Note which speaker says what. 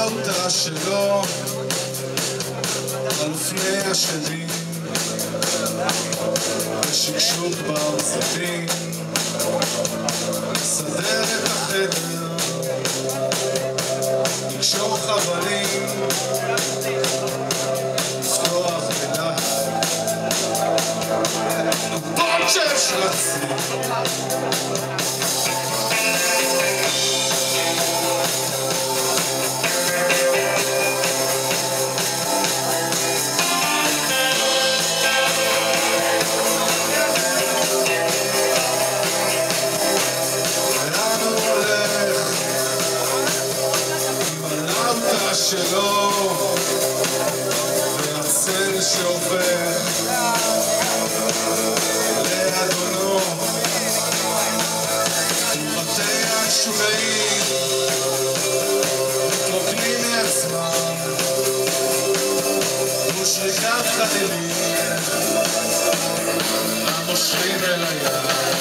Speaker 1: אותה שלו על אופני השדים ושקשוק ברזלים לסדר את החדר לקשור חבלים לפתוח בלהט בוט של שרצים שלו והצל שעובר לאדונו בתי השוליים מתרוקנים מעצמם ושריקת חיילים המושכים אל היד